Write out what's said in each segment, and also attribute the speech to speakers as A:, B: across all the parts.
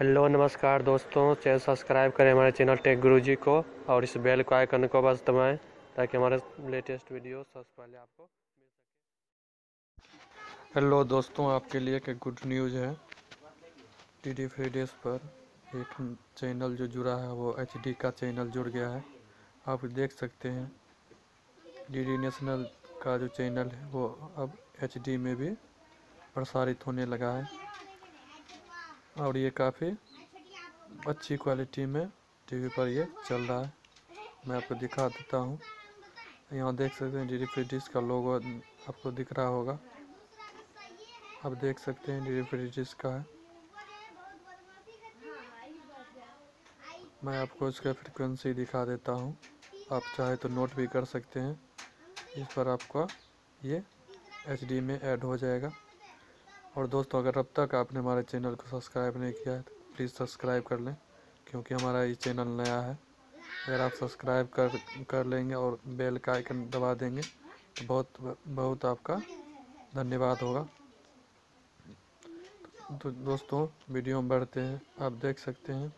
A: Hello नमस्कार दोस्तों, channel subscribe करें हमारे चैनल टेक गुरुजी को और इस बेल को आइकन को बस दबाएं ताकि हमारे लेटेस्ट वीडियो सबसे पहले आपको मिल सके। हेलो दोस्तों, आपके लिए एक गुड न्यूज़ है। डीडी फ्री डेज पर एक चैनल जो जुड़ा है वो एचडी का चैनल जुड़ गया है। आप देख सकते हैं डीडी नेशनल का जो चैनल है वो अब एचडी में भी प्रसारित होने लगा है और ये काफ़ी अच्छी क्वालिटी में टीवी पर ये चल रहा है। मैं आपको दिखा देता हूँ। यहाँ देख सकते हैं डीडी फ्री डिश का लोगो आपको दिख रहा होगा। आप देख सकते हैं डीडी फ्री डिश का है। मैं आपको इसका फ्रीक्वेंसी दिखा देता हूँ, आप चाहे तो नोट भी कर सकते हैं। इस पर आपका ये एचडी में ऐड हो जाएगा। और दोस्तों, अगर अब तक आपने हमारे चैनल को सब्सक्राइब नहीं किया है तो प्लीज़ सब्सक्राइब कर लें, क्योंकि हमारा ये चैनल नया है। अगर आप सब्सक्राइब कर लेंगे और बेल का आइकन दबा देंगे तो बहुत आपका धन्यवाद होगा। तो दोस्तों, वीडियो में बढ़ते हैं। आप देख सकते हैं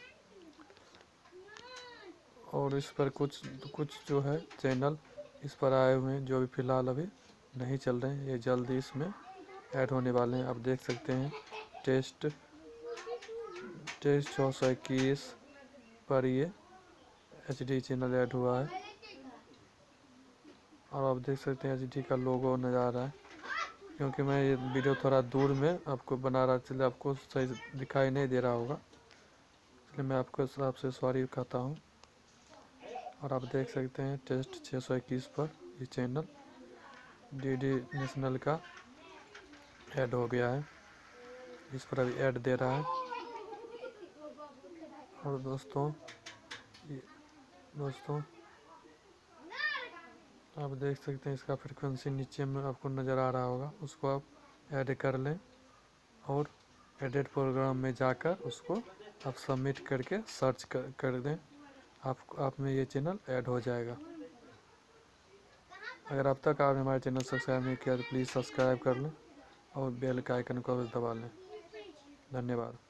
A: और इस पर कुछ जो है चैनल इस पर आए हुए हैं जो भी फ़िलहाल अभी नहीं चल रहे हैं। ये जल्दी इसमें ऐड होने वाले हैं। आप देख सकते हैं टेस्ट 621 पर ये एचडी चैनल ऐड हुआ है और आप देख सकते हैं एचडी का लोगो नज़र आ रहा है। क्योंकि मैं ये वीडियो थोड़ा दूर में आपको बना रहा, इसलिए आपको सही दिखाई नहीं दे रहा होगा, इसलिए मैं आपको इस हिसाब से सॉरी कहता हूँ। और आप देख सकते हैं टेस्ट 621 पर ये चैनल डीडी नेशनल का ऐड हो गया है। इस पर अभी ऐड दे रहा है। और दोस्तों आप देख सकते हैं इसका फ्रीक्वेंसी नीचे में आपको नज़र आ रहा होगा, उसको आप ऐड कर लें और एडिट प्रोग्राम में जाकर उसको आप सबमिट करके सर्च कर दें। आप में ये चैनल ऐड हो जाएगा। अगर अब तक आपने हमारे चैनल सब्सक्राइब नहीं किया तो प्लीज़ सब्सक्राइब कर लें और बेल का आइकन को दबा लें। धन्यवाद।